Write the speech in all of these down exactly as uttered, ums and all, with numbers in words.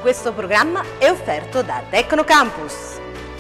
Questo programma è offerto da Tecnocampus.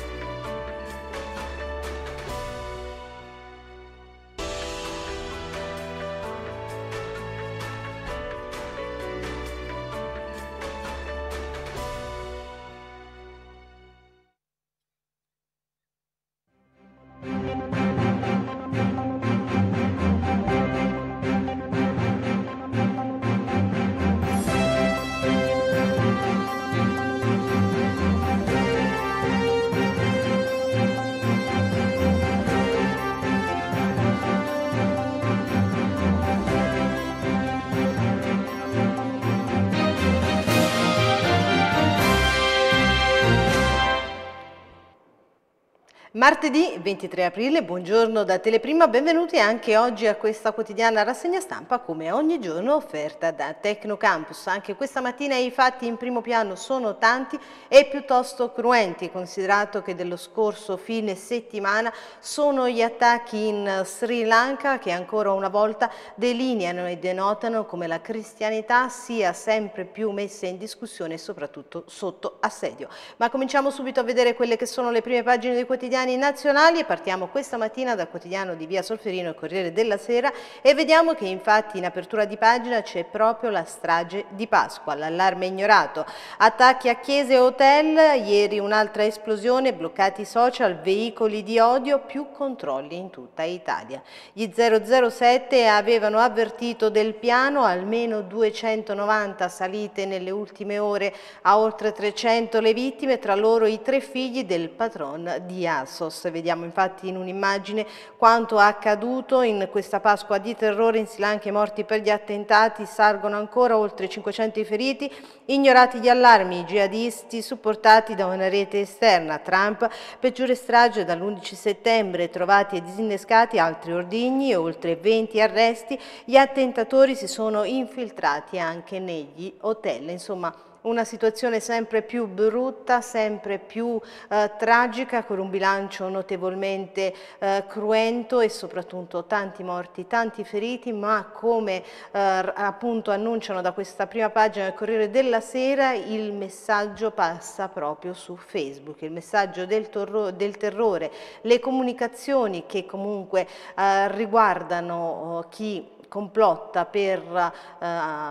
Martedì ventitré aprile, buongiorno da Teleprima, benvenuti anche oggi a questa quotidiana rassegna stampa come ogni giorno offerta da Tecnocampus. Anche questa mattina i fatti in primo piano sono tanti e piuttosto cruenti, considerato che dello scorso fine settimana sono gli attacchi in Sri Lanka che ancora una volta delineano e denotano come la cristianità sia sempre più messa in discussione e soprattutto sotto assedio. Ma cominciamo subito a vedere quelle che sono le prime pagine dei quotidiani nazionali e partiamo questa mattina dal quotidiano di Via Solferino e Corriere della Sera e vediamo che infatti in apertura di pagina c'è proprio la strage di Pasqua, l'allarme ignorato, attacchi a chiese e hotel, ieri un'altra esplosione, bloccati i social, veicoli di odio, più controlli in tutta Italia. Gli zero zero sette avevano avvertito del piano, almeno duecentonovanta salite nelle ultime ore, a oltre trecento le vittime, tra loro i tre figli del patron di Asos. Vediamo infatti in un'immagine quanto accaduto in questa Pasqua di terrore in Sri Lanka. I morti per gli attentati salgono ancora, oltre cinquecento i feriti, ignorati gli allarmi, i jihadisti supportati da una rete esterna. Trump, peggiore strage dall'undici settembre, trovati e disinnescati altri ordigni, oltre venti arresti, gli attentatori si sono infiltrati anche negli hotel. Insomma, una situazione sempre più brutta, sempre più eh, tragica, con un bilancio notevolmente eh, cruento e soprattutto tanti morti, tanti feriti, ma come eh, appunto annunciano da questa prima pagina del Corriere della Sera, il messaggio passa proprio su Facebook, il messaggio del, del terrore, le comunicazioni che comunque eh, riguardano eh, chi complotta per eh,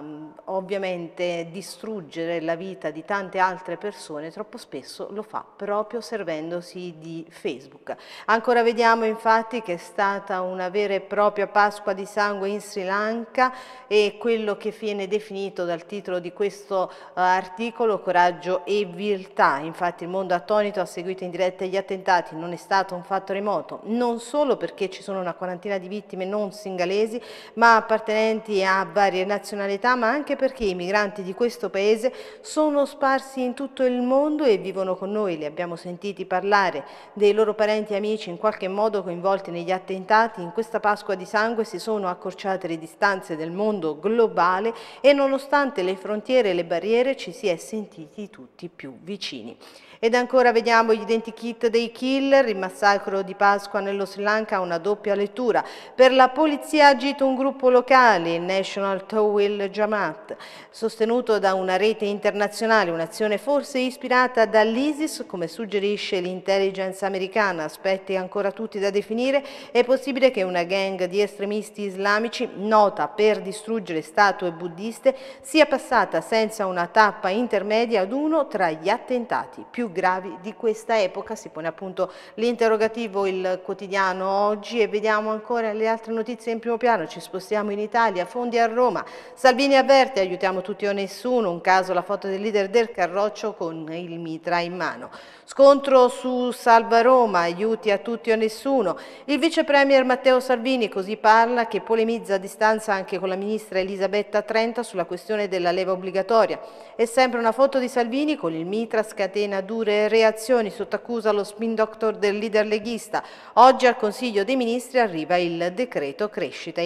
ovviamente distruggere la vita di tante altre persone, troppo spesso lo fa proprio servendosi di Facebook. Ancora vediamo infatti che è stata una vera e propria Pasqua di sangue in Sri Lanka e quello che viene definito dal titolo di questo uh, articolo coraggio e viltà. Infatti il mondo attonito ha seguito in diretta gli attentati, non è stato un fatto remoto, non solo perché ci sono una quarantina di vittime non singalesi, ma appartenenti a varie nazionalità, ma anche perché i migranti di questo paese sono sparsi in tutto il mondo e vivono con noi. Li abbiamo sentiti parlare dei loro parenti e amici in qualche modo coinvolti negli attentati. In questa Pasqua di sangue si sono accorciate le distanze del mondo globale e nonostante le frontiere e le barriere ci si è sentiti tutti più vicini. Ed ancora vediamo gli identikit dei killer, il massacro di Pasqua nello Sri Lanka ha una doppia lettura. Per la polizia ha agito un gruppo locale, il National Tawhid Jamaat, sostenuto da una rete internazionale, un'azione forse ispirata dall'ISIS, come suggerisce l'intelligence americana, aspetti ancora tutti da definire. È possibile che una gang di estremisti islamici, nota per distruggere statue buddiste, sia passata senza una tappa intermedia ad uno tra gli attentati più gravi di questa epoca. Si pone appunto l'interrogativo il quotidiano oggi e vediamo ancora le altre notizie in primo piano. Ci spostiamo in Italia, fondi a Roma, Salvini avverte aiutiamo tutti o nessuno, un caso la foto del leader del Carroccio con il mitra in mano. Scontro su Salva Roma, aiuti a tutti o nessuno, il vice premier Matteo Salvini così parla, che polemizza a distanza anche con la ministra Elisabetta Trenta sulla questione della leva obbligatoria. È sempre una foto di Salvini con il mitra, scatena dure reazioni, sotto accusa lo spin doctor del leader leghista. Oggi al Consiglio dei Ministri arriva il decreto crescita e intanto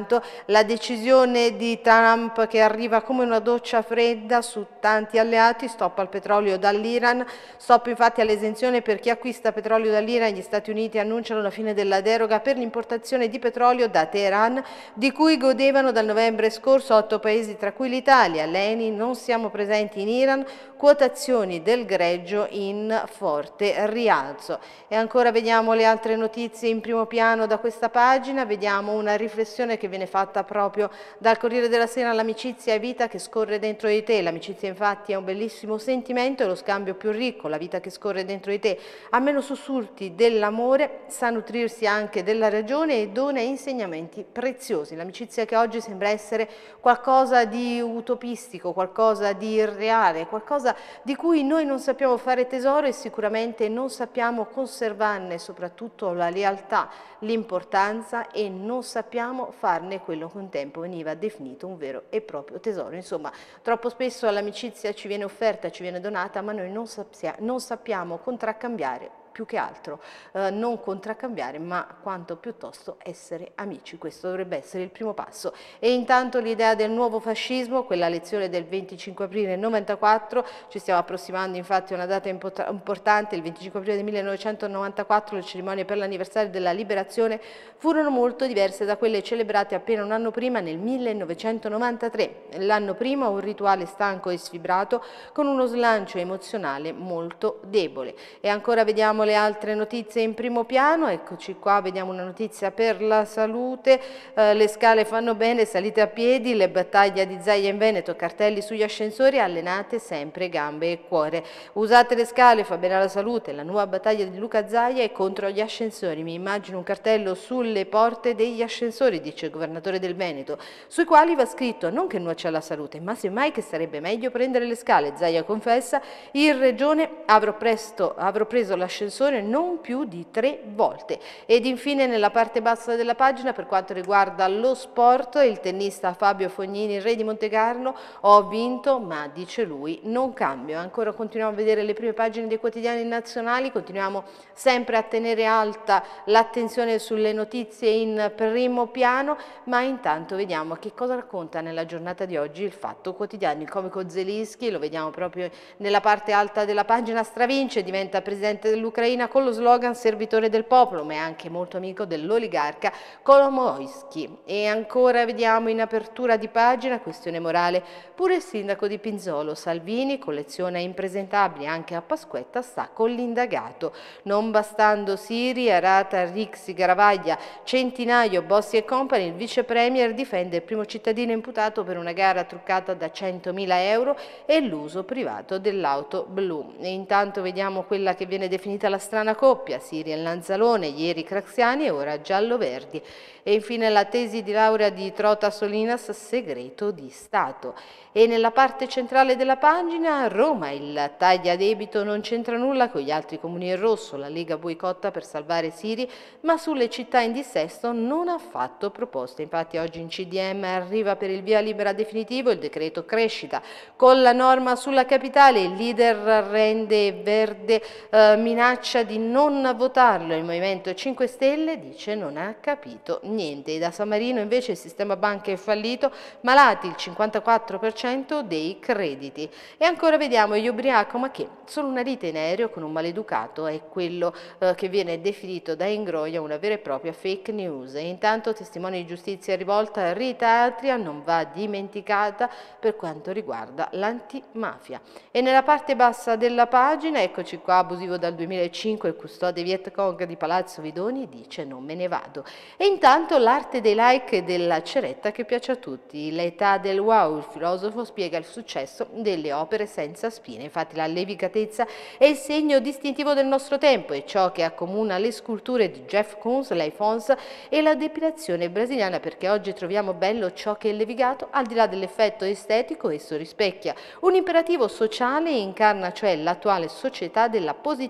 intanto la decisione di Trump che arriva come una doccia fredda su tanti alleati, stop al petrolio dall'Iran, stop infatti all'esenzione per chi acquista petrolio dall'Iran. Gli Stati Uniti annunciano la fine della deroga per l'importazione di petrolio da Teheran, di cui godevano dal novembre scorso otto paesi tra cui l'Italia. L'Eni: non siamo presenti in Iran, quotazioni del greggio in forte rialzo. E ancora vediamo le altre notizie in primo piano da questa pagina, vediamo una riflessione che viene fatta proprio dal Corriere della Sera: l'amicizia è vita che scorre dentro di te. L'amicizia infatti è un bellissimo sentimento, è lo scambio più ricco, la vita che scorre dentro di te ha meno sussulti dell'amore, sa nutrirsi anche della ragione e dona insegnamenti preziosi. L'amicizia che oggi sembra essere qualcosa di utopistico, qualcosa di irreale, qualcosa di cui noi non sappiamo fare tesoro e sicuramente non sappiamo conservarne soprattutto la lealtà, l'importanza, e non sappiamo farne quello che un tempo veniva definito un vero e proprio tesoro. Insomma, troppo spesso l'amicizia ci viene offerta, ci viene donata, ma noi non, sapsia, non sappiamo contraccambiare, più che altro eh, non contraccambiare, ma quanto piuttosto essere amici. Questo dovrebbe essere il primo passo. E intanto l'idea del nuovo fascismo, quella lezione del venticinque aprile novantaquattro, ci stiamo approssimando infatti a una data importante, il venticinque aprile del millenovecentonovantaquattro, le cerimonie per l'anniversario della liberazione furono molto diverse da quelle celebrate appena un anno prima, nel millenovecentonovantatré. L'anno prima un rituale stanco e sfibrato, con uno slancio emozionale molto debole. E ancora vediamo le altre notizie in primo piano. Eccoci qua, vediamo una notizia per la salute, eh, le scale fanno bene, salite a piedi, le battaglie di Zaia in Veneto, cartelli sugli ascensori, allenate sempre gambe e cuore. Usate le scale, fa bene alla salute, la nuova battaglia di Luca Zaia è contro gli ascensori. Mi immagino un cartello sulle porte degli ascensori, dice il governatore del Veneto, sui quali va scritto non che nuoce alla salute, ma semmai che sarebbe meglio prendere le scale. Zaia confessa: in regione avrò, presto, avrò preso l'ascensore non più di tre volte. Ed infine nella parte bassa della pagina, per quanto riguarda lo sport, il tennista Fabio Fognini, re di Montecarlo: ho vinto, ma dice lui non cambio. Ancora continuiamo a vedere le prime pagine dei quotidiani nazionali, continuiamo sempre a tenere alta l'attenzione sulle notizie in primo piano, ma intanto vediamo che cosa racconta nella giornata di oggi il Fatto Quotidiano. Il comico Zelinski, lo vediamo proprio nella parte alta della pagina, stravince, diventa presidente dell'Ucraina con lo slogan servitore del popolo, ma è anche molto amico dell'oligarca Kolomoisky. E ancora vediamo in apertura di pagina, questione morale, pure il sindaco di Pinzolo, Salvini, colleziona impresentabili, anche a Pasquetta sta con l'indagato. Non bastando Siri, Arata, Rixi, Garavaglia, Centinaio, Bossi e Company, il vice premier difende il primo cittadino imputato per una gara truccata da centomila euro e l'uso privato dell'auto blu. E intanto vediamo quella che viene definita la strana coppia, Siri e Lanzalone, ieri Craxiani e ora giallo-verdi. E infine la tesi di laurea di Trota Solinas, segreto di Stato. E nella parte centrale della pagina, Roma, il taglia debito non c'entra nulla con gli altri comuni in rosso, la Lega boicotta per salvare Siri, ma sulle città in dissesto non ha fatto proposte. Infatti oggi in C D M arriva per il via libera definitivo il decreto crescita. Con la norma sulla capitale il leader rende verde, eh, minaccia di non votarlo. Il Movimento cinque Stelle dice non ha capito niente. E da San Marino invece il sistema banche è fallito, malati il cinquantaquattro per cento dei crediti. E ancora vediamo gli ubriaco, ma che solo una lite in aereo con un maleducato è quello eh, che viene definito da Ingroia una vera e propria fake news. E intanto testimone di giustizia rivolta, Rita Atria non va dimenticata per quanto riguarda l'antimafia. E nella parte bassa della pagina, eccoci qua, abusivo dal duemilacinque, il custode Viet Cong di Palazzo Vidoni dice non me ne vado. E intanto l'arte dei like e della ceretta che piace a tutti, l'età del wow, il filosofo spiega il successo delle opere senza spine. Infatti la levicatezza è il segno distintivo del nostro tempo e ciò che accomuna le sculture di Jeff Koons, l'iPhones e la depilazione brasiliana, perché oggi troviamo bello ciò che è levigato, al di là dell'effetto estetico esso rispecchia un imperativo sociale e incarna cioè l'attuale società della positività,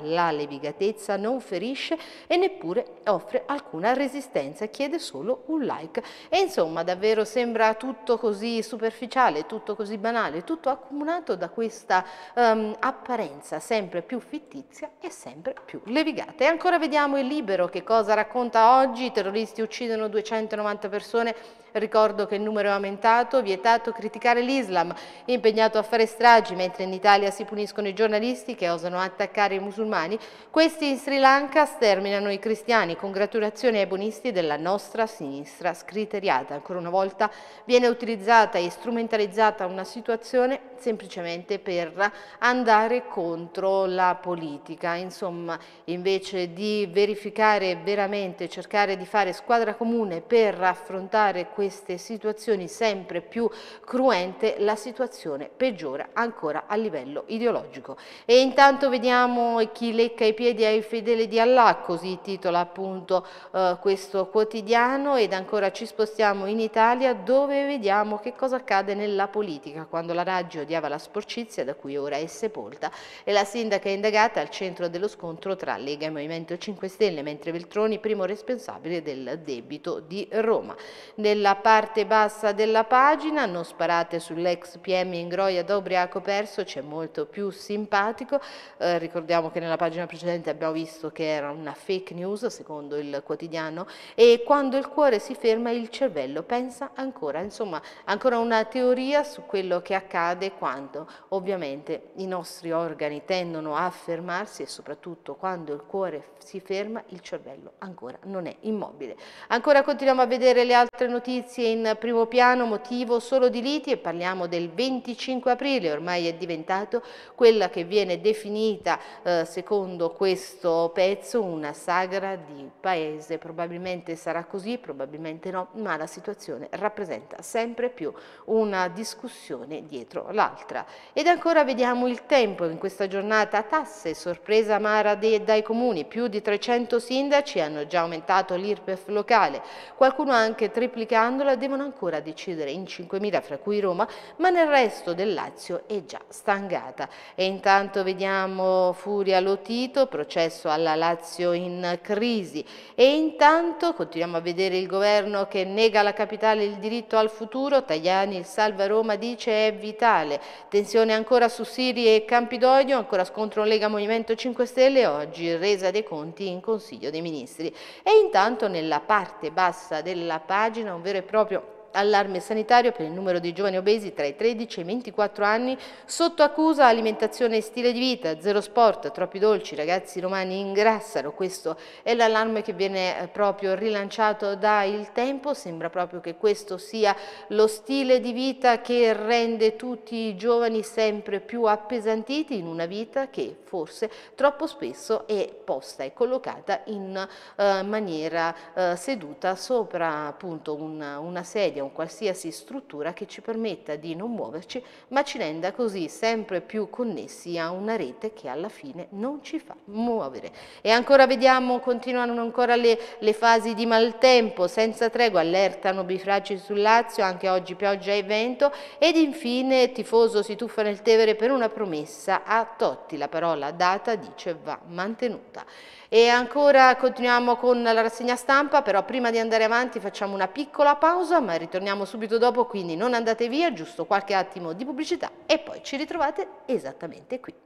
la levigatezza, non ferisce e neppure offre alcuna resistenza, chiede solo un like. E insomma davvero sembra tutto così superficiale, tutto così banale, tutto accomunato da questa um, apparenza sempre più fittizia e sempre più levigata. E ancora vediamo il Libero che cosa racconta oggi: i terroristi uccidono duecentonovanta persone, ricordo che il numero è aumentato, vietato criticare l'Islam, impegnato a fare stragi, mentre in Italia si puniscono i giornalisti che osano attaccare i musulmani. Questi in Sri Lanka sterminano i cristiani, congratulazioni ai buonisti della nostra sinistra scriteriata. Ancora una volta viene utilizzata e strumentalizzata una situazione semplicemente per andare contro la politica, insomma, invece di verificare veramente, cercare di fare squadra comune per affrontare queste situazioni sempre più cruente, la situazione peggiora ancora a livello ideologico. E intanto vediamo chi lecca i piedi ai fedeli di Allah, così titola appunto eh, questo quotidiano, ed ancora ci spostiamo in Italia dove vediamo che cosa accade nella politica quando la Raggi odiava la sporcizia da cui ora è sepolta e la sindaca è indagata al centro dello scontro tra Lega e Movimento cinque Stelle, mentre Veltroni primo responsabile del debito di Roma. Nella parte bassa della pagina, non sparate sull'ex P M Ingroia da ubriaco perso, c'è molto più simpatico. Eh, ricordiamo che nella pagina precedente abbiamo visto che era una fake news secondo il quotidiano, e quando il cuore si ferma il cervello pensa ancora. Insomma, ancora una teoria su quello che accade quando ovviamente i nostri organi tendono a fermarsi e soprattutto quando il cuore si ferma il cervello ancora non è immobile. Ancora continuiamo a vedere le altre notizie in primo piano, motivo solo di liti, e parliamo del venticinque aprile, ormai è diventato quella che viene definita eh, secondo questo pezzo una sagra di paese. Probabilmente sarà così, probabilmente no, ma la situazione rappresenta sempre più una discussione dietro l'altra. Ed ancora vediamo il tempo in questa giornata: tasse, sorpresa amara dei, dai comuni, più di trecento sindaci hanno già aumentato l'I R P E F locale, qualcuno anche triplicandola, devono ancora decidere in cinquemila, fra cui Roma, ma nel resto del Lazio è già stangata. E intanto vediamo Furia Lotito, processo alla Lazio in crisi. E intanto continuiamo a vedere il governo che nega alla capitale il diritto al futuro, Tajani il salva Roma dice è vitale, tensione ancora su Siri e Campidoglio, ancora scontro Lega Movimento cinque Stelle, oggi resa dei conti in Consiglio dei Ministri. E intanto nella parte bassa della pagina un vero e proprio allarme sanitario per il numero di giovani obesi tra i tredici e i ventiquattro anni, sotto accusa alimentazione e stile di vita, zero sport, troppi dolci, ragazzi romani ingrassano. Questo è l'allarme che viene proprio rilanciato da Il Tempo. Sembra proprio che questo sia lo stile di vita che rende tutti i giovani sempre più appesantiti in una vita che forse troppo spesso è posta e collocata in eh, maniera eh, seduta sopra appunto una, una sedia, un qualsiasi struttura che ci permetta di non muoverci, ma ci renda così sempre più connessi a una rete che alla fine non ci fa muovere. E ancora vediamo, continuano ancora le, le fasi di maltempo, senza tregua, allertano bifragi sul Lazio, anche oggi pioggia e vento, ed infine tifoso si tuffa nel Tevere per una promessa a Totti, la parola data dice va mantenuta. E ancora continuiamo con la rassegna stampa, però prima di andare avanti facciamo una piccola pausa, ma ritorniamo subito dopo, quindi non andate via, giusto qualche attimo di pubblicità e poi ci ritrovate esattamente qui.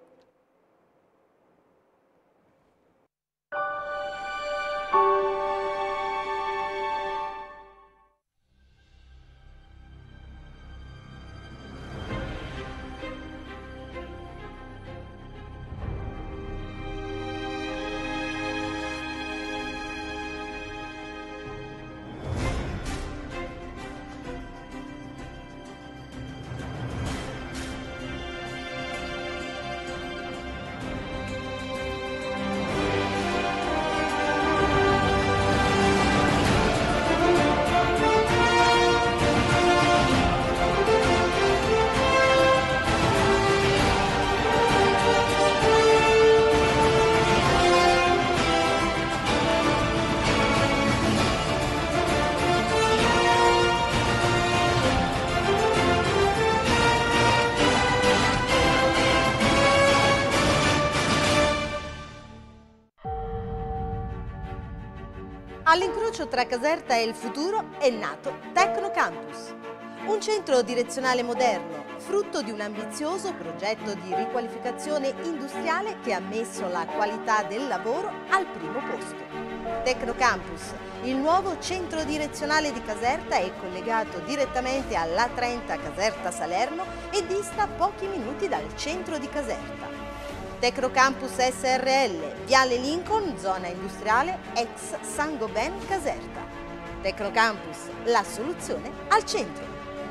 All'incrocio tra Caserta e il futuro è nato Tecnocampus, un centro direzionale moderno, frutto di un ambizioso progetto di riqualificazione industriale che ha messo la qualità del lavoro al primo posto. Tecnocampus, il nuovo centro direzionale di Caserta, è collegato direttamente all'A trenta Caserta-Salerno e dista pochi minuti dal centro di Caserta. Tecnocampus S R L, Viale Lincoln, zona industriale, ex Saint-Gobain Caserta. Tecnocampus, la soluzione al centro.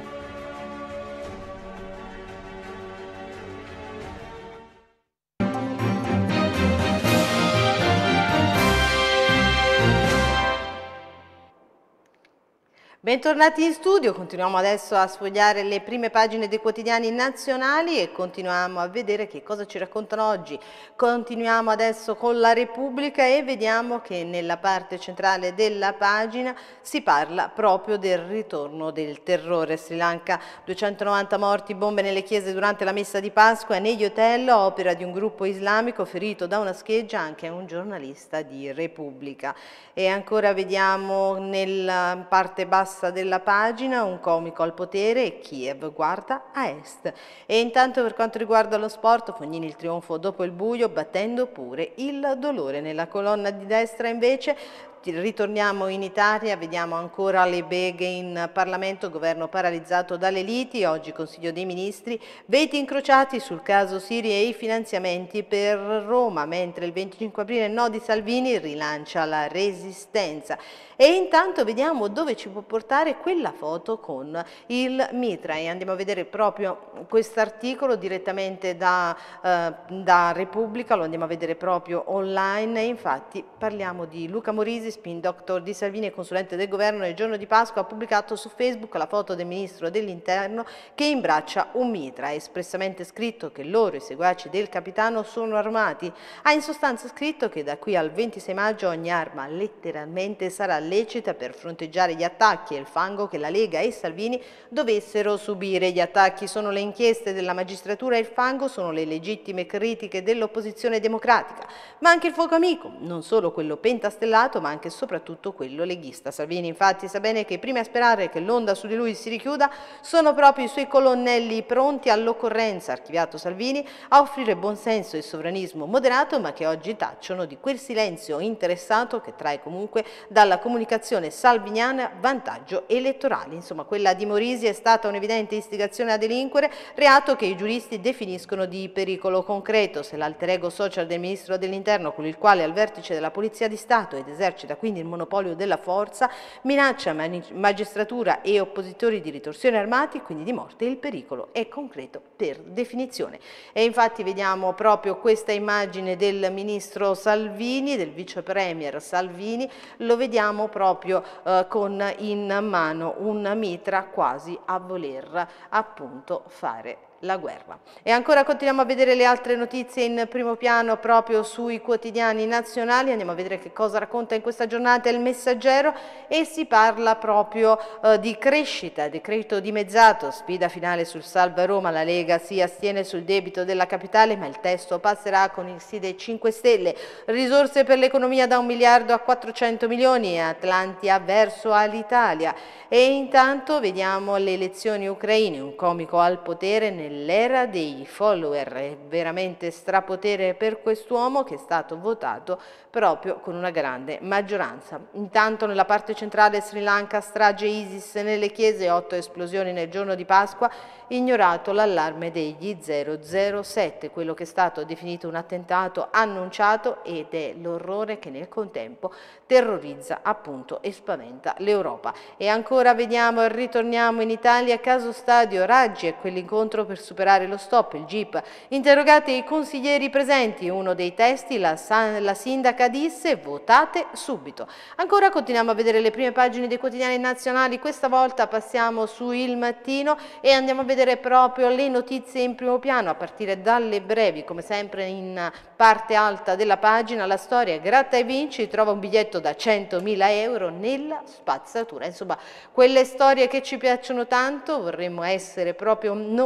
Bentornati in studio, continuiamo adesso a sfogliare le prime pagine dei quotidiani nazionali e continuiamo a vedere che cosa ci raccontano oggi. Continuiamo adesso con la Repubblica e vediamo che nella parte centrale della pagina si parla proprio del ritorno del terrore. Sri Lanka, duecentonovanta morti, bombe nelle chiese durante la messa di Pasqua e negli hotel, opera di un gruppo islamico, ferito da una scheggia anche un giornalista di Repubblica. E ancora vediamo nella parte bassa della pagina un comico al potere e Kiev guarda a est. E intanto per quanto riguarda lo sport, Fognini il trionfo dopo il buio battendo pure il dolore. Nella colonna di destra invece ritorniamo in Italia, vediamo ancora le beghe in Parlamento, governo paralizzato dalle liti, oggi Consiglio dei Ministri, veti incrociati sul caso Siri e i finanziamenti per Roma, mentre il venticinque aprile no di Salvini rilancia la resistenza. E intanto vediamo dove ci può portare quella foto con il Mitra e andiamo a vedere proprio quest'articolo direttamente da, eh, da Repubblica, lo andiamo a vedere proprio online e infatti parliamo di Luca Morisi, spin doctor di Salvini e consulente del governo. Nel giorno di Pasqua ha pubblicato su Facebook la foto del ministro dell'interno che imbraccia un mitra. Ha espressamente scritto che loro, i seguaci del capitano, sono armati. Ha in sostanza scritto che da qui al ventisei maggio ogni arma letteralmente sarà lecita per fronteggiare gli attacchi e il fango che la Lega e Salvini dovessero subire. Gli attacchi sono le inchieste della magistratura e il fango sono le legittime critiche dell'opposizione democratica, ma anche il fuoco amico, non solo quello pentastellato ma anche e soprattutto quello leghista. Salvini infatti sa bene che i primi a sperare che l'onda su di lui si richiuda sono proprio i suoi colonnelli pronti all'occorrenza, archiviato Salvini, a offrire buonsenso e sovranismo moderato, ma che oggi tacciono di quel silenzio interessato che trae comunque dalla comunicazione salviniana vantaggio elettorale. Insomma, quella di Morisi è stata un'evidente istigazione a delinquere, reato che i giuristi definiscono di pericolo concreto. Se l'alter ego social del ministro dell'interno, con il quale è al vertice della Polizia di Stato ed esercita quindi il monopolio della forza, minaccia magistratura e oppositori di ritorsione armati, quindi di morte, il pericolo è concreto per definizione. E infatti vediamo proprio questa immagine del ministro Salvini, del vice premier Salvini, lo vediamo proprio eh, con in mano un mitra quasi a voler appunto fare la guerra. E ancora continuiamo a vedere le altre notizie in primo piano proprio sui quotidiani nazionali. Andiamo a vedere che cosa racconta in questa giornata il Messaggero e si parla proprio eh, di crescita, decreto dimezzato, sfida finale sul Salva Roma, la Lega si astiene sul debito della capitale ma il testo passerà con il sì dei cinque Stelle, risorse per l'economia da un miliardo a quattrocento milioni e Atlantia verso all'Italia. E intanto vediamo le elezioni ucraine, un comico al potere nell'era dei follower, è veramente strapotere per quest'uomo che è stato votato proprio con una grande maggioranza. Intanto nella parte centrale Sri Lanka, strage ISIS nelle chiese, otto esplosioni nel giorno di Pasqua, ignorato l'allarme degli zero zero sette, quello che è stato definito un attentato annunciato ed è l'orrore che nel contempo terrorizza appunto e spaventa l'Europa. E ancora vediamo e ritorniamo in Italia, caso Stadio, Raggi e quell'incontro per superare lo stop, il G I P, interrogati i consiglieri presenti, uno dei testi, la, la sindaca disse votate subito. Ancora continuiamo a vedere le prime pagine dei quotidiani nazionali, questa volta passiamo su Il Mattino e andiamo a vedere proprio le notizie in primo piano a partire dalle brevi, come sempre in parte alta della pagina, la storia gratta e vinci, trova un biglietto da centomila euro nella spazzatura. Insomma, quelle storie che ci piacciono tanto, vorremmo essere proprio noi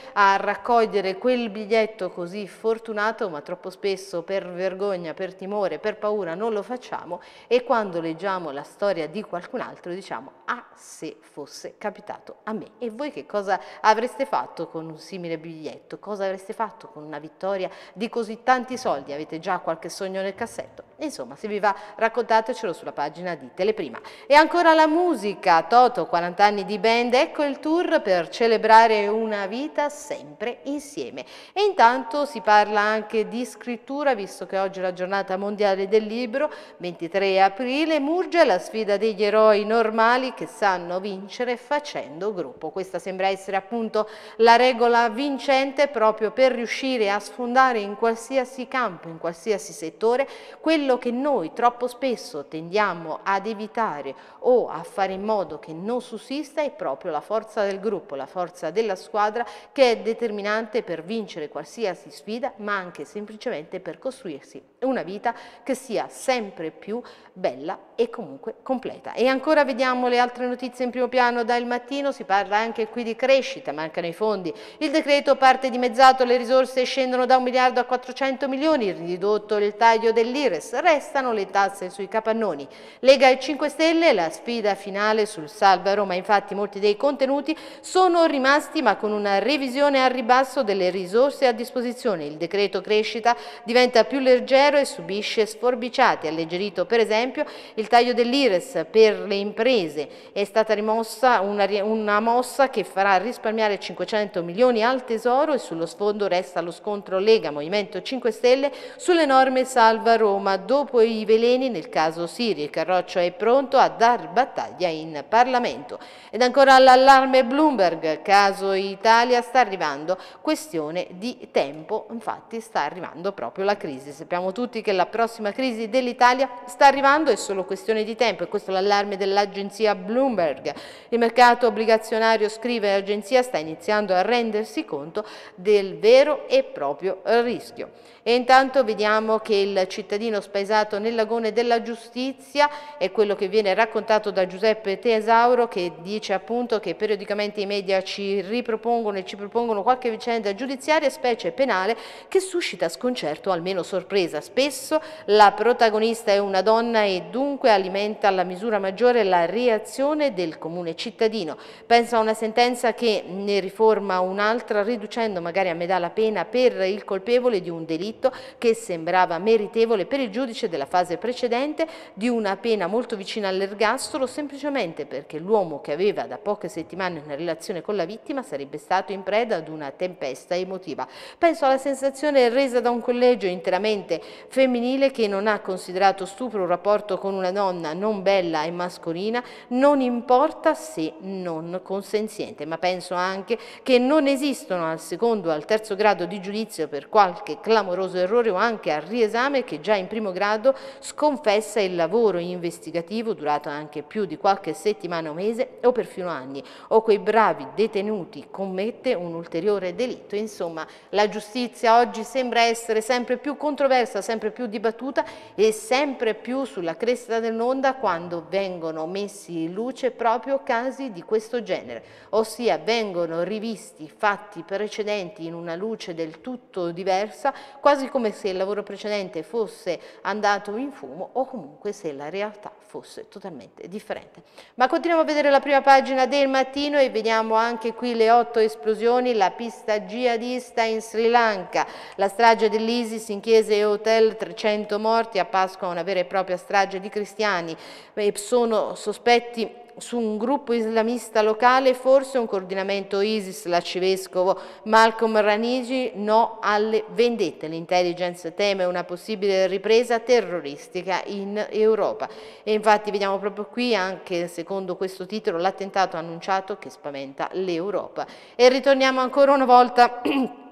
a raccogliere quel biglietto così fortunato, ma troppo spesso per vergogna, per timore, per paura non lo facciamo, e quando leggiamo la storia di qualcun altro diciamo: ah, se fosse capitato a me. E voi che cosa avreste fatto con un simile biglietto? Cosa avreste fatto con una vittoria di così tanti soldi? Avete già qualche sogno nel cassetto? Insomma, se vi va, raccontatecelo sulla pagina di Teleprima. E ancora la musica, Toto, quaranta anni di band, ecco il tour per celebrare una vita sempre insieme. E intanto si parla anche di scrittura, visto che oggi è la giornata mondiale del libro, ventitré aprile, Murgia, la sfida degli eroi normali che sanno vincere facendo gruppo. Questa sembra essere appunto la regola vincente proprio per riuscire a sfondare in qualsiasi campo, in qualsiasi settore, quello che noi troppo spesso tendiamo ad evitare o a fare in modo che non sussista è proprio la forza del gruppo, la forza della squadra, che è determinante per vincere qualsiasi sfida, ma anche semplicemente per costruirsi una vita che sia sempre più bella e comunque completa. E ancora vediamo le altre notizie in primo piano da Il Mattino, si parla anche qui di crescita, mancano i fondi, il decreto parte dimezzato, le risorse scendono da un miliardo a quattrocento milioni, ridotto il taglio dell'I R E S, restano le tasse sui capannoni. Lega e cinque Stelle, la sfida finale sul Salva Roma, infatti molti dei contenuti sono rimasti ma con una revisione al ribasso delle risorse a disposizione. Il decreto crescita diventa più leggero e subisce sforbiciate, alleggerito per esempio il taglio dell'I R E S per le imprese, è stata rimossa una, una mossa che farà risparmiare cinquecento milioni al Tesoro e sullo sfondo resta lo scontro Lega Movimento cinque Stelle sulle norme Salva Roma. Dopo i veleni nel caso Siri, il Carroccio è pronto a dar battaglia in Parlamento. Ed ancora l'allarme Bloomberg, caso Italia sta arrivando, questione di tempo, infatti sta arrivando proprio la crisi. Sappiamo tutti che la prossima crisi dell'Italia sta arrivando, è solo questione di tempo, e questo è l'allarme dell'agenzia Bloomberg. Il mercato obbligazionario, scrive l'agenzia, sta iniziando a rendersi conto del vero e proprio rischio. E intanto vediamo che il cittadino spaesato nel lagone della giustizia è quello che viene raccontato da Giuseppe Tesauro, che dice appunto che periodicamente i media ci ripropongono e ci propongono qualche vicenda giudiziaria, specie penale, che suscita sconcerto o almeno sorpresa. Spesso la protagonista è una donna e dunque alimenta alla misura maggiore la reazione del comune cittadino. Pensa a una sentenza che ne riforma un'altra, riducendo magari a metà la pena per il colpevole di un delitto che sembrava meritevole per il giudice della fase precedente di una pena molto vicina all'ergastolo, semplicemente perché l'uomo, che aveva da poche settimane una relazione con la vittima, sarebbe stato in preda ad una tempesta emotiva. Penso alla sensazione resa da un collegio interamente femminile che non ha considerato stupro un rapporto con una donna non bella e mascolina, non importa se non consenziente, ma penso anche che non esistono al secondo o al terzo grado di giudizio per qualche clamoroso errore o anche al riesame che già in primo grado sconfessa il lavoro investigativo durato anche più di qualche settimana o mese o perfino anni, o quei bravi detenuti commette un ulteriore delitto. Insomma, la giustizia oggi sembra essere sempre più controversa, sempre più dibattuta e sempre più sulla cresta dell'onda quando vengono messi in luce proprio casi di questo genere, ossia vengono rivisti fatti precedenti in una luce del tutto diversa, quasi come se il lavoro precedente fosse andato in fumo o comunque se la realtà fosse totalmente differente. Ma continuiamo a vedere la prima pagina del Mattino e vediamo anche qui le otto esplosioni, la pista jihadista in Sri Lanka, la strage dell'ISIS in chiese e hotel, trecento morti, a Pasqua una vera e propria strage di cristiani, e sono sospetti su un gruppo islamista locale, forse un coordinamento ISIS, l'arcivescovo Malcolm Ranigi, no alle vendette. L'intelligence teme una possibile ripresa terroristica in Europa. E infatti vediamo proprio qui, anche secondo questo titolo, l'attentato annunciato che spaventa l'Europa. E ritorniamo ancora una volta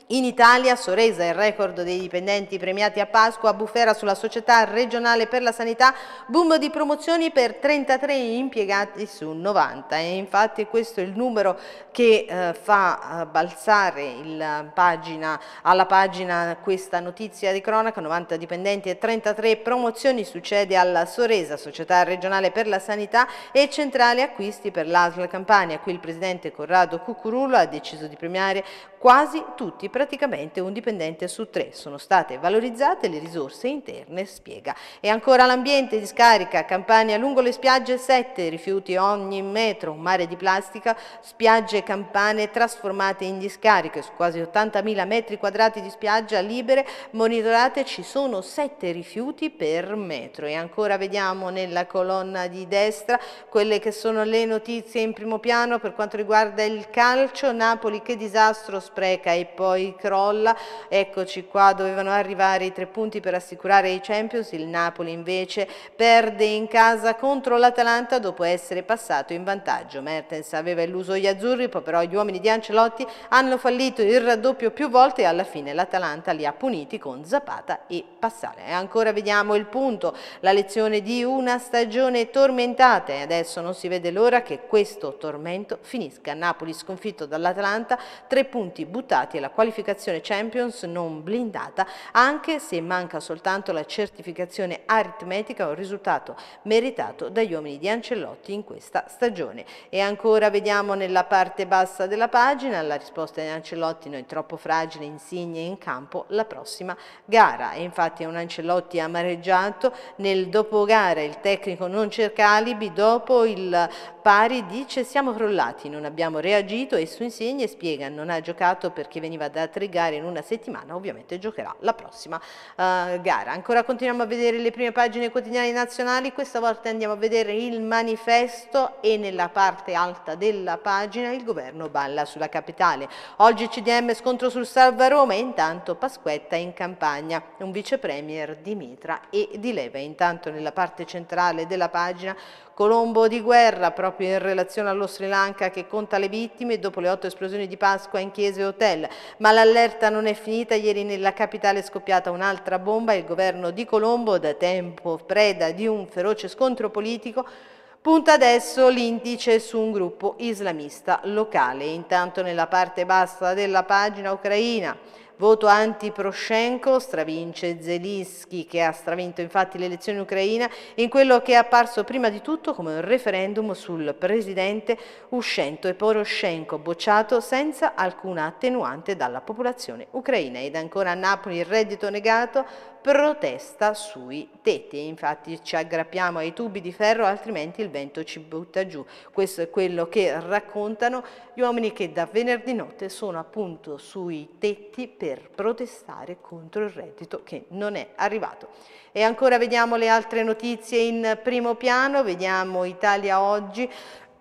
In Italia, sorpresa il record dei dipendenti premiati a Pasqua, bufera sulla Società Regionale per la Sanità, boom di promozioni per trentatré impiegati su novanta. E infatti questo è il numero che eh, fa eh, balzare il pagina, alla pagina questa notizia di cronaca: novanta dipendenti e trentatré promozioni, succede alla Soresa, Società Regionale per la Sanità, e Centrale Acquisti per l'A S L Campania. Qui il presidente Corrado Cucurulo ha deciso di premiare quasi tutti, praticamente un dipendente su tre. Sono state valorizzate le risorse interne, spiega. E ancora l'ambiente, discarica Campania lungo le spiagge, sette rifiuti ogni metro, un mare di plastica, spiagge campane trasformate in discariche. Su quasi ottantamila metri quadrati di spiaggia libere monitorate ci sono sette rifiuti per metro. E ancora vediamo nella colonna di destra quelle che sono le notizie in primo piano per quanto riguarda il calcio. Napoli che disastro, spreca e poi crolla. Eccoci qua, dovevano arrivare i tre punti per assicurare i Champions, il Napoli invece perde in casa contro l'Atalanta dopo essere passato in vantaggio. Mertens aveva illuso gli azzurri, poi però gli uomini di Ancelotti hanno fallito il raddoppio più volte e alla fine l'Atalanta li ha puniti con Zapata e Passale. E ancora vediamo il punto, la lezione di una stagione tormentata, e adesso non si vede l'ora che questo tormento finisca. Napoli sconfitto dall'Atalanta, tre punti buttati e la qualificazione Champions non blindata, anche se manca soltanto la certificazione aritmetica, un risultato meritato dagli uomini di Ancelotti in questa stagione. E ancora vediamo nella parte bassa della pagina la risposta di Ancelotti: noi troppo fragile, Insigne in campo la prossima gara. E infatti è un Ancelotti amareggiato nel dopogara, il tecnico non cerca alibi, dopo il pari dice siamo crollati, non abbiamo reagito, e su Insigne spiega non ha giocato perché veniva da tre gare in una settimana, ovviamente giocherà la prossima uh, gara. Ancora continuiamo a vedere le prime pagine quotidiane nazionali, questa volta andiamo a vedere il Manifesto e nella parte alta della pagina il governo balla sulla capitale. Oggi C D M scontro sul Salva Roma e intanto Pasquetta in campagna, un vice premier di Mitra e di Leva. Intanto nella parte centrale della pagina Colombo di guerra proprio in relazione allo Sri Lanka che conta le vittime dopo le otto esplosioni di Pasqua in chiese e hotel. Ma l'allerta non è finita, ieri nella capitale è scoppiata un'altra bomba e il governo di Colombo, da tempo preda di un feroce scontro politico, punta adesso l'indice su un gruppo islamista locale. Intanto nella parte bassa della pagina Ucraina, voto anti-Poroshenko, stravince Zelensky che ha stravinto infatti le elezioni in Ucraina in quello che è apparso prima di tutto come un referendum sul presidente uscente, e Poroshenko bocciato senza alcuna attenuante dalla popolazione ucraina. Ed ancora a Napoli il reddito negato, protesta sui tetti, infatti ci aggrappiamo ai tubi di ferro altrimenti il vento ci butta giù. Questo è quello che raccontano gli uomini che da venerdì notte sono appunto sui tetti per protestare contro il reddito che non è arrivato. E ancora vediamo le altre notizie in primo piano, vediamo Italia Oggi,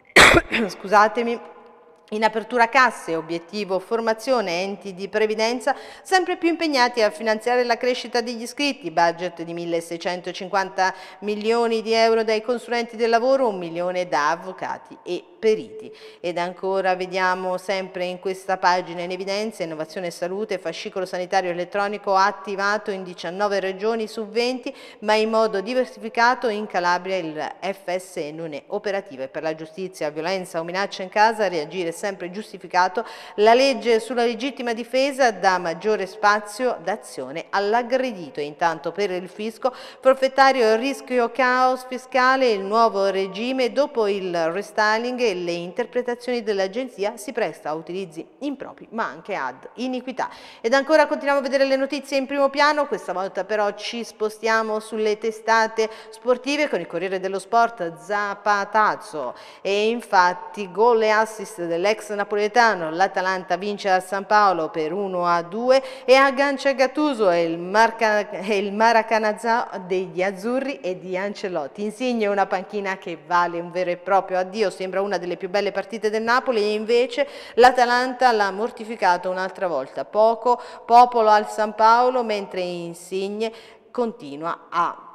scusatemi. In apertura casse, obiettivo formazione, enti di previdenza sempre più impegnati a finanziare la crescita degli iscritti, budget di milleseicentocinquanta milioni di euro dai consulenti del lavoro, un milione da avvocati e periti. Ed ancora vediamo sempre in questa pagina in evidenza innovazione e salute, fascicolo sanitario elettronico attivato in diciannove regioni su venti, ma in modo diversificato. In Calabria il F S E non è operativo. E per la giustizia, violenza o minaccia in casa, reagire sempre giustificato. La legge sulla legittima difesa dà maggiore spazio d'azione all'aggredito. E intanto per il fisco, forfettario, rischio, caos fiscale, il nuovo regime dopo il restyling e le interpretazioni dell'agenzia si presta a utilizzi impropri ma anche ad iniquità. Ed ancora continuiamo a vedere le notizie in primo piano, questa volta però ci spostiamo sulle testate sportive con il Corriere dello Sport, Zapatazzo. E infatti gol e assist dell'ex napoletano, l'Atalanta vince a San Paolo per uno a due e aggancia Gattuso e il, Marca, il Maracanazzo degli azzurri e di Ancelotti. Insigne una panchina che vale un vero e proprio addio, sembra una delle più belle partite del Napoli e invece l'Atalanta l'ha mortificato un'altra volta. Poco popolo al San Paolo mentre Insigne continua a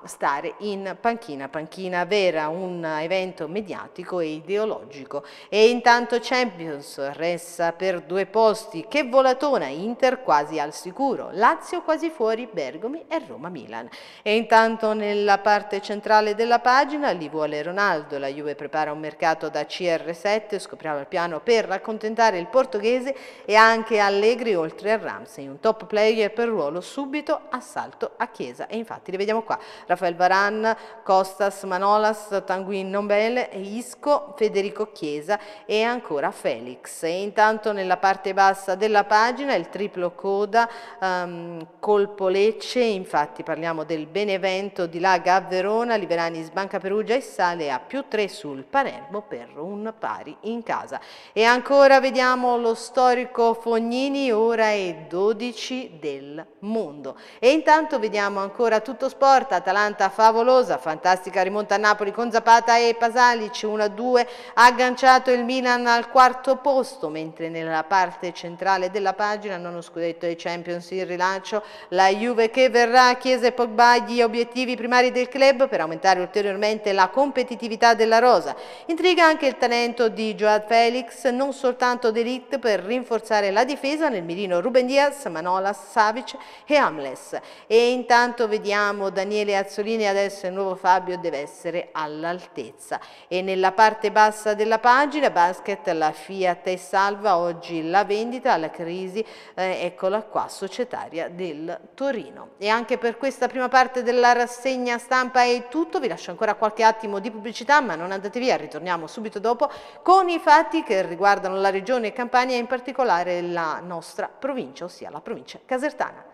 stare in panchina, panchina vera, un evento mediatico e ideologico. E intanto Champions resta per due posti, che volatona, Inter quasi al sicuro, Lazio quasi fuori, Bergomi e Roma-Milan. E intanto nella parte centrale della pagina li vuole Ronaldo, la Juve prepara un mercato da C R sette, scopriamo il piano per accontentare il portoghese e anche Allegri oltre a Ramsey, un top player per ruolo, subito assalto a Chiesa. E infatti li vediamo qua, Rafael Varane, Costas, Manolas, Tanguy Ndombele, Isco, Federico Chiesa e ancora Felix. E intanto nella parte bassa della pagina il triplo coda, um, colpo Lecce, infatti parliamo del Benevento di Laga a Verona, Liverani sbanca Perugia e sale a più tre sul Palermo per un pari in casa. E ancora vediamo lo storico Fognini, ora è dodici del mondo. E intanto vediamo ancora tutto sport, Atalanta favolosa, fantastica rimonta a Napoli con Zapata e Pasalic, uno a due, ha agganciato il Milan al quarto posto, mentre nella parte centrale della pagina, nono scudetto ai Champions in rilancio, la Juve che verrà, Chiesa e Pogba gli obiettivi primari del club per aumentare ulteriormente la competitività della rosa. Intriga anche il talento di Joao Felix, non soltanto d'élite, per rinforzare la difesa, nel mirino Ruben Dias, Manolas, Savic e Hamles. E intanto vediamo Daniele Azzolini, adesso il nuovo Fabio deve essere all'altezza. E nella parte bassa della pagina, basket, la Fiat è salva, oggi la vendita, la crisi, eh, eccola qua, societaria del Torino. E anche per questa prima parte della rassegna stampa è tutto, vi lascio ancora qualche attimo di pubblicità, ma non andate via, ritorniamo subito dopo con i fatti che riguardano la regione Campania e in particolare la nostra provincia, ossia la provincia casertana.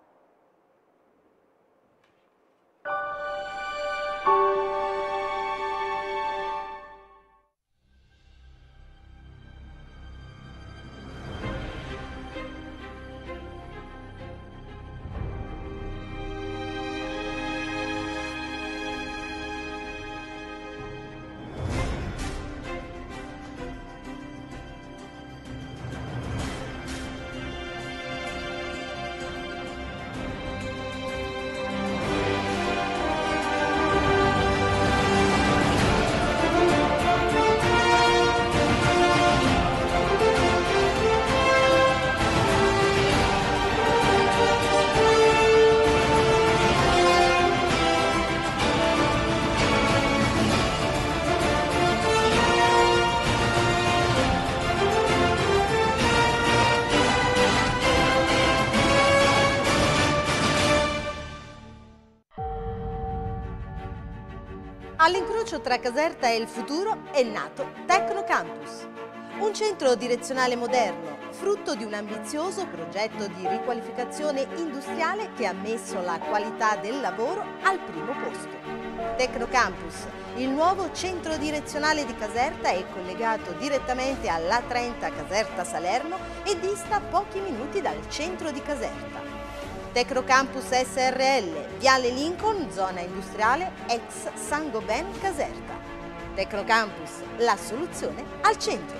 All'incrocio tra Caserta e il futuro è nato Tecnocampus, un centro direzionale moderno, frutto di un ambizioso progetto di riqualificazione industriale che ha messo la qualità del lavoro al primo posto. Tecnocampus, il nuovo centro direzionale di Caserta, è collegato direttamente all'A trenta Caserta-Salerno e dista pochi minuti dal centro di Caserta. Tecnocampus S R L, Viale Lincoln, zona industriale, ex Saint-Gobain Caserta. Tecnocampus, la soluzione al centro.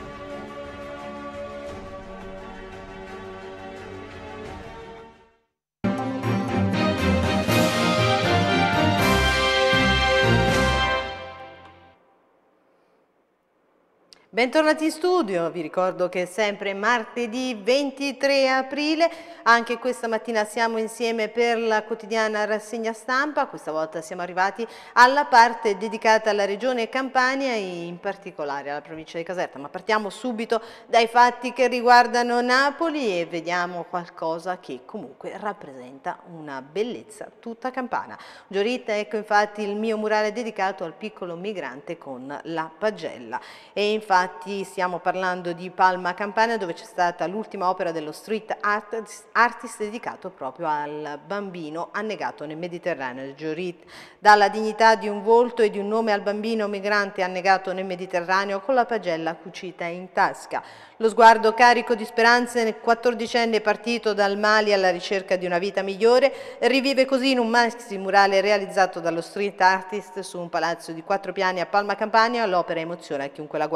Bentornati in studio, vi ricordo che è sempre martedì ventitré aprile, anche questa mattina siamo insieme per la quotidiana rassegna stampa, questa volta siamo arrivati alla parte dedicata alla regione Campania e in particolare alla provincia di Caserta, ma partiamo subito dai fatti che riguardano Napoli e vediamo qualcosa che comunque rappresenta una bellezza tutta campana. Gioritta, ecco infatti il mio murale dedicato al piccolo migrante con la pagella e infatti Infatti stiamo parlando di Palma Campania, dove c'è stata l'ultima opera dello street artist, artist dedicato proprio al bambino annegato nel Mediterraneo. Giorit dà la dignità di un volto e di un nome al bambino migrante annegato nel Mediterraneo con la pagella cucita in tasca. Lo sguardo carico di speranze nel quattordicenne partito dal Mali alla ricerca di una vita migliore rivive così in un maxi murale realizzato dallo street artist su un palazzo di quattro piani a Palma Campania. L'opera emoziona chiunque la guardi, chiamata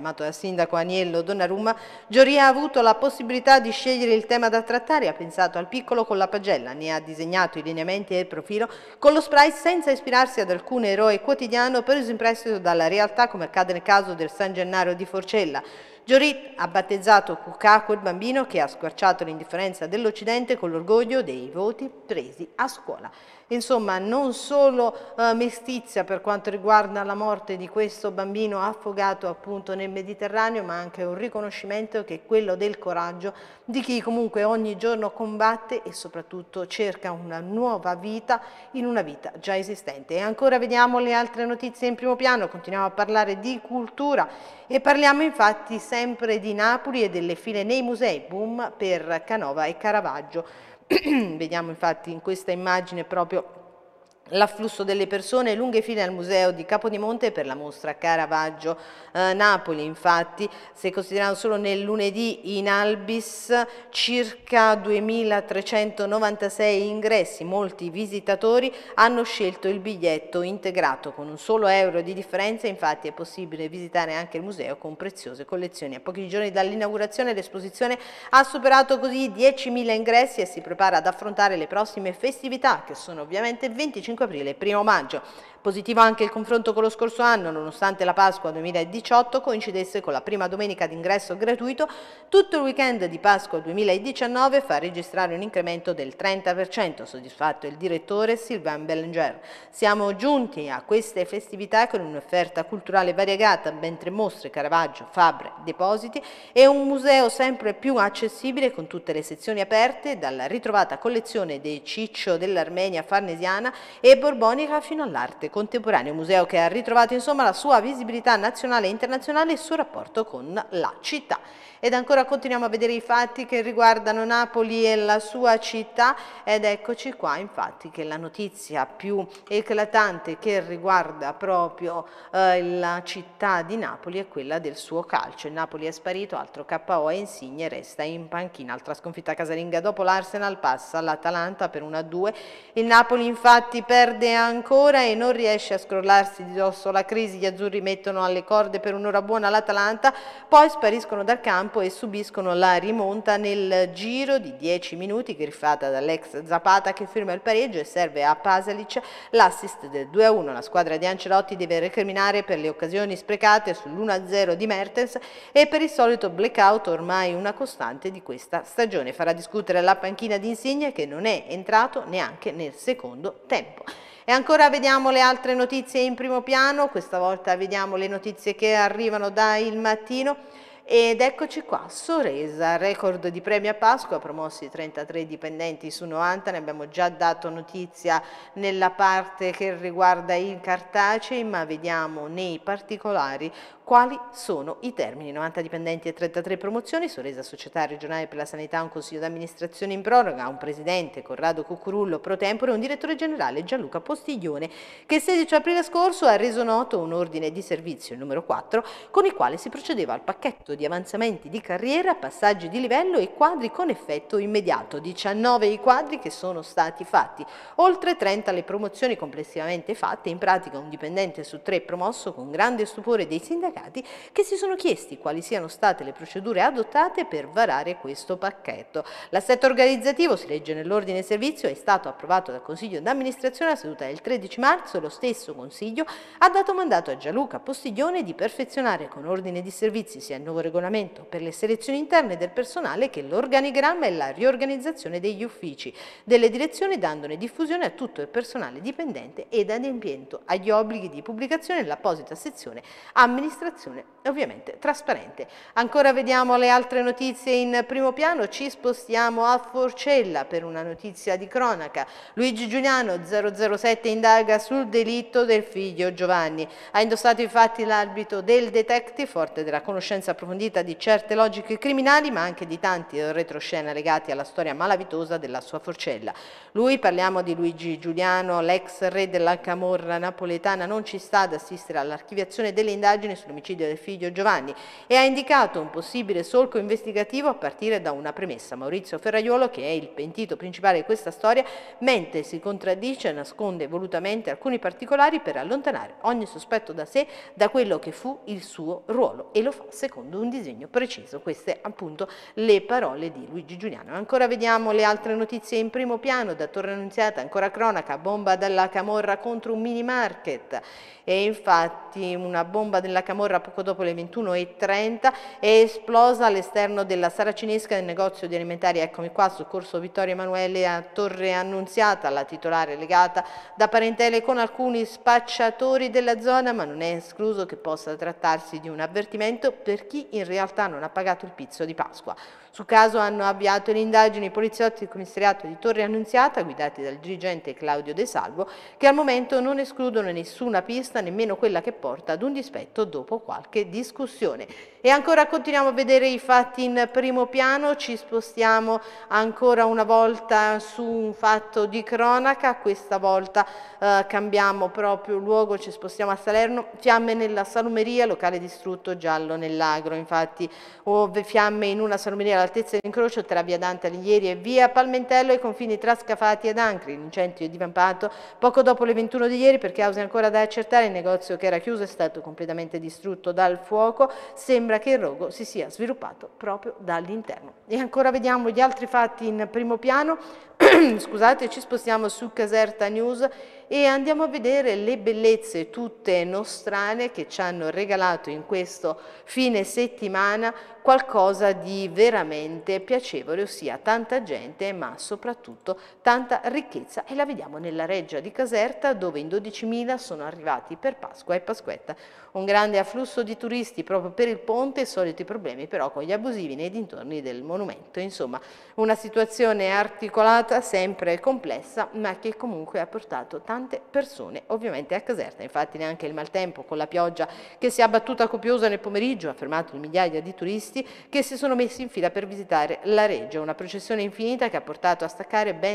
chiamato dal sindaco Aniello Donnarumma, Giorì ha avuto la possibilità di scegliere il tema da trattare, ha pensato al piccolo con la pagella, ne ha disegnato i lineamenti e il profilo con lo spray senza ispirarsi ad alcun eroe quotidiano preso in prestito dalla realtà, come accade nel caso del San Gennaro di Forcella. Giorì ha battezzato Cucà quel bambino che ha squarciato l'indifferenza dell'Occidente con l'orgoglio dei voti presi a scuola. Insomma, non solo eh, mestizia per quanto riguarda la morte di questo bambino affogato appunto nel Mediterraneo, ma anche un riconoscimento che è quello del coraggio di chi comunque ogni giorno combatte e soprattutto cerca una nuova vita in una vita già esistente. E ancora vediamo le altre notizie in primo piano, continuiamo a parlare di cultura e parliamo infatti sempre di Napoli e delle file nei musei, boom per Canova e Caravaggio. Vediamo infatti in questa immagine proprio l'afflusso delle persone, lunghe file al museo di Capodimonte per la mostra Caravaggio eh, Napoli. Infatti, se consideriamo solo nel lunedì in Albis circa duemilatrecentonovantasei ingressi, molti visitatori hanno scelto il biglietto integrato con un solo euro di differenza. Infatti è possibile visitare anche il museo con preziose collezioni. A pochi giorni dall'inaugurazione l'esposizione ha superato così i diecimila ingressi e si prepara ad affrontare le prossime festività, che sono ovviamente venticinque aprile e primo maggio. Positivo anche il confronto con lo scorso anno, nonostante la Pasqua duemiladiciotto coincidesse con la prima domenica d'ingresso gratuito, tutto il weekend di Pasqua duemiladiciannove fa registrare un incremento del trenta per cento, soddisfatto il direttore Sylvain Bellinger. Siamo giunti a queste festività con un'offerta culturale variegata, ben tre mostre, Caravaggio, Fabre, Depositi e un museo sempre più accessibile con tutte le sezioni aperte, dalla ritrovata collezione dei Ciccio dell'Armenia farnesiana e borbonica fino all'arte contemporaneo, museo che ha ritrovato insomma la sua visibilità nazionale e internazionale e il suo rapporto con la città. Ed ancora continuiamo a vedere i fatti che riguardano Napoli e la sua città ed eccoci qua infatti che la notizia più eclatante che riguarda proprio eh, la città di Napoli è quella del suo calcio. Il Napoli è sparito, altro K O e Insigne resta in panchina. Altra sconfitta casalinga dopo l'Arsenal, passa l'Atalanta per uno a due. Il Napoli infatti perde ancora e non riesce a scrollarsi di dosso la crisi. Gli azzurri mettono alle corde per un'ora buona l'Atalanta, poi spariscono dal campo e subiscono la rimonta nel giro di dieci minuti, griffata dall'ex Zapata che firma il pareggio e serve a Pasalic l'assist del due a uno. La squadra di Ancelotti deve recriminare per le occasioni sprecate sull'uno a zero di Mertens e per il solito blackout ormai una costante di questa stagione. Farà discutere la panchina di Insigne che non è entrato neanche nel secondo tempo. E ancora vediamo le altre notizie in primo piano, questa volta vediamo le notizie che arrivano da Il Mattino. Ed eccoci qua, Soresa, record di premi a Pasqua, promossi trentatré dipendenti su novanta, ne abbiamo già dato notizia nella parte che riguarda i cartacei, ma vediamo nei particolari quali sono i termini. novanta dipendenti e trentatré promozioni, Soresa Società Regionale per la Sanità, un consiglio d'amministrazione in proroga, un presidente Corrado Cucurullo pro tempore e un direttore generale Gianluca Postiglione che il sedici aprile scorso ha reso noto un ordine di servizio, il numero quattro, con il quale si procedeva al pacchetto di avanzamenti di carriera, passaggi di livello e quadri con effetto immediato. diciannove i quadri che sono stati fatti, oltre trenta le promozioni complessivamente fatte, in pratica un dipendente su tre promosso, con grande stupore dei sindacati che si sono chiesti quali siano state le procedure adottate per varare questo pacchetto. L'assetto organizzativo, si legge nell'ordine servizio, è stato approvato dal Consiglio d'amministrazione a seduta del tredici marzo e lo stesso Consiglio ha dato mandato a Gianluca Postiglione di perfezionare con ordine di servizi sia il nuovo regolamento per le selezioni interne del personale che l'organigramma e la riorganizzazione degli uffici delle direzioni, dandone diffusione a tutto il personale dipendente ed adempiendo agli obblighi di pubblicazione nell'apposita sezione amministrazione ovviamente trasparente. Ancora vediamo le altre notizie in primo piano, ci spostiamo a Forcella per una notizia di cronaca. Luigi Giuliano, zero zero sette, indaga sul delitto del figlio Giovanni. Ha indossato infatti l'abito del detective, forte della conoscenza approfondita approfondita di certe logiche criminali, ma anche di tanti retroscena legati alla storia malavitosa della sua forcella. Lui, parliamo di Luigi Giuliano, l'ex re della camorra napoletana, non ci sta ad assistere all'archiviazione delle indagini sull'omicidio del figlio Giovanni e ha indicato un possibile solco investigativo a partire da una premessa. Maurizio Ferraiuolo, che è il pentito principale di questa storia, mente, si contraddice e nasconde volutamente alcuni particolari per allontanare ogni sospetto da sé, da quello che fu il suo ruolo, e lo fa secondo un disegno preciso. Queste appunto le parole di Luigi Giuliano. Ancora vediamo le altre notizie in primo piano. Da Torre Annunziata, ancora cronaca, bomba della camorra contro un mini market. E infatti una bomba della camorra poco dopo le ventuno e trenta è esplosa all'esterno della saracinesca del negozio di alimentari, eccomi qua, su corso Vittorio Emanuele a Torre Annunziata. La titolare legata da parentele con alcuni spacciatori della zona, ma non è escluso che possa trattarsi di un avvertimento per chi in realtà non ha pagato il pizzo di Pasqua. Sul caso hanno avviato le indagini i poliziotti del commissariato di Torre Annunziata, guidati dal dirigente Claudio De Salvo, che al momento non escludono nessuna pista, nemmeno quella che porta ad un dispetto dopo qualche discussione. E ancora continuiamo a vedere i fatti in primo piano, ci spostiamo ancora una volta su un fatto di cronaca, questa volta eh, cambiamo proprio luogo, ci spostiamo a Salerno. Fiamme nella salumeria, locale distrutto, giallo nell'agro. Infatti ove fiamme in una salumeria all'altezza dell'incrocio tra via Dante Alighieri e via Palmentello, ai confini tra Scafati ed Ancri. L'incendio è divampato poco dopo le ventuno di ieri. Per cause ancora da accertare, il negozio che era chiuso è stato completamente distrutto dal fuoco. Sembra che il rogo si sia sviluppato proprio dall'interno. E ancora vediamo gli altri fatti in primo piano. Scusate, ci spostiamo su Caserta News e andiamo a vedere le bellezze tutte nostrane che ci hanno regalato in questo fine settimana qualcosa di veramente piacevole, ossia tanta gente ma soprattutto tanta ricchezza, e la vediamo nella reggia di Caserta, dove in dodicimila sono arrivati per Pasqua e Pasquetta. Un grande afflusso di turisti proprio per il ponte, soliti problemi però con gli abusivi nei dintorni del monumento. Insomma, una situazione articolata, sempre complessa, ma che comunque ha portato tante persone ovviamente a Caserta. Infatti neanche il maltempo, con la pioggia che si è abbattuta copiosa nel pomeriggio, ha fermato migliaia di turisti che si sono messi in fila per visitare la reggia. Una processione infinita che ha portato a staccare ben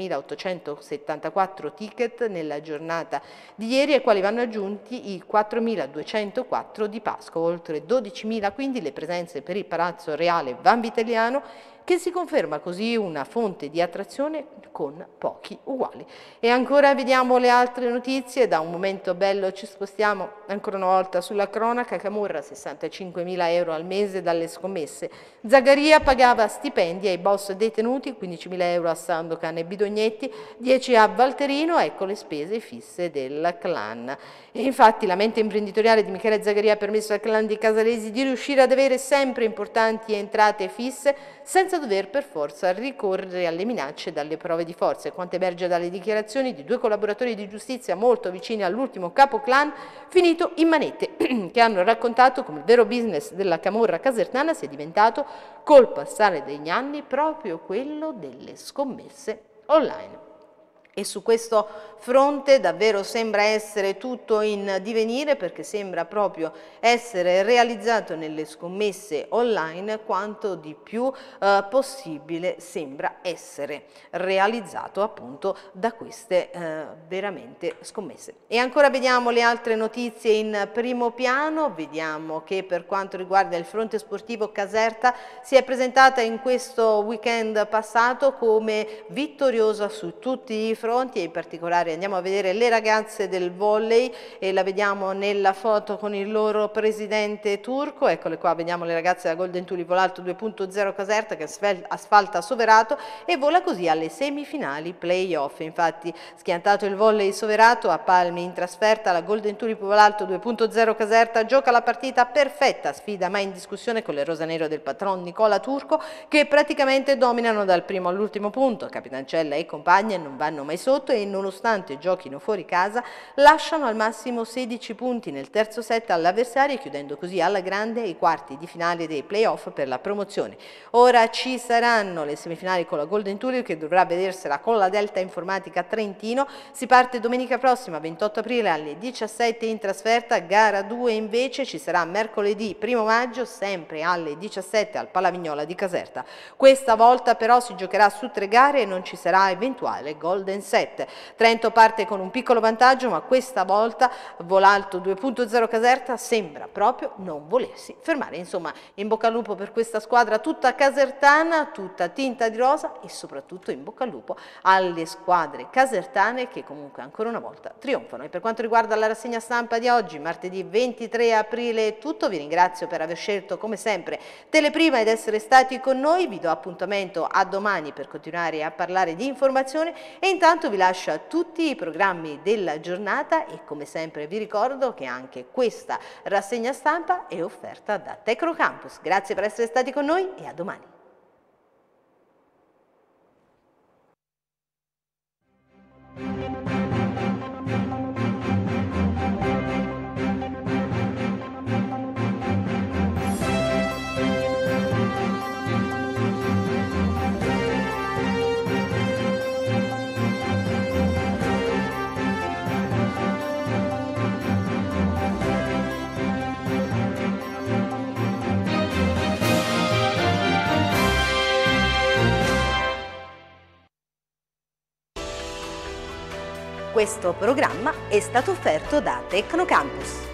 settemilaottocentosettantaquattro ticket nella giornata di ieri, ai quali vanno aggiunti i quattromiladuecentoquattro di Pasqua, oltre dodicimila quindi le presenze per il Palazzo Reale Vanvitelliano, che si conferma così una fonte di attrazione con pochi uguali. E ancora vediamo le altre notizie. Da un momento bello ci spostiamo ancora una volta sulla cronaca. Camorra, sessantacinquemila euro al mese dalle scommesse. Zagaria pagava stipendi ai boss detenuti, quindicimila euro a Sandokan e Bidognetti, dieci a Valterino, ecco le spese fisse del clan. E infatti la mente imprenditoriale di Michele Zagaria ha permesso al clan di Casalesi di riuscire ad avere sempre importanti entrate fisse, senza dover per forza ricorrere alle minacce dalle prove di forza. E quanto emerge dalle dichiarazioni di due collaboratori di giustizia molto vicini all'ultimo capo clan finito in manette, che hanno raccontato come il vero business della camorra casertana sia diventato, col passare degli anni, proprio quello delle scommesse online. E su questo fronte davvero sembra essere tutto in divenire, perché sembra proprio essere realizzato nelle scommesse online quanto di più eh, possibile sembra essere realizzato appunto da queste eh, veramente scommesse. E ancora vediamo le altre notizie in primo piano. Vediamo che per quanto riguarda il fronte sportivo, Caserta si è presentata in questo weekend passato come vittoriosa su tutti i fronti, e in particolare andiamo a vedere le ragazze del volley e la vediamo nella foto con il loro presidente turco. Eccole qua, vediamo le ragazze da Golden Tulip Alto due punto zero Caserta che asfalta Soverato e vola così alle semifinali playoff. Infatti schiantato il volley Soverato, a Palmi in trasferta la Golden Tulip Alto due punto zero Caserta gioca la partita perfetta, sfida mai in discussione con le rosanero del patron Nicola Turco, che praticamente dominano dal primo all'ultimo punto. Capitancella e compagnie non vanno mai mai sotto e nonostante giochino fuori casa lasciano al massimo sedici punti nel terzo set all'avversario, chiudendo così alla grande i quarti di finale dei playoff per la promozione. Ora ci saranno le semifinali con la Golden Thulium, che dovrà vedersela con la Delta Informatica Trentino. Si parte domenica prossima, ventotto aprile alle diciassette in trasferta, gara due invece ci sarà mercoledì primo maggio sempre alle diciassette al Palavignola di Caserta. Questa volta però si giocherà su tre gare e non ci sarà eventuale golden set. Trento parte con un piccolo vantaggio, ma questa volta Volalto due punto zero Caserta sembra proprio non volersi fermare. Insomma, in bocca al lupo per questa squadra tutta casertana, tutta tinta di rosa, e soprattutto in bocca al lupo alle squadre casertane che comunque ancora una volta trionfano. E per quanto riguarda la rassegna stampa di oggi, martedì ventitré aprile, è tutto. Vi ringrazio per aver scelto come sempre Teleprima ed essere stati con noi. Vi do appuntamento a domani per continuare a parlare di informazione e intanto vi lascio a tutti i programmi della giornata e come sempre vi ricordo che anche questa rassegna stampa è offerta da Tecnocampus. Grazie per essere stati con noi e a domani. Questo programma è stato offerto da Tecnocampus.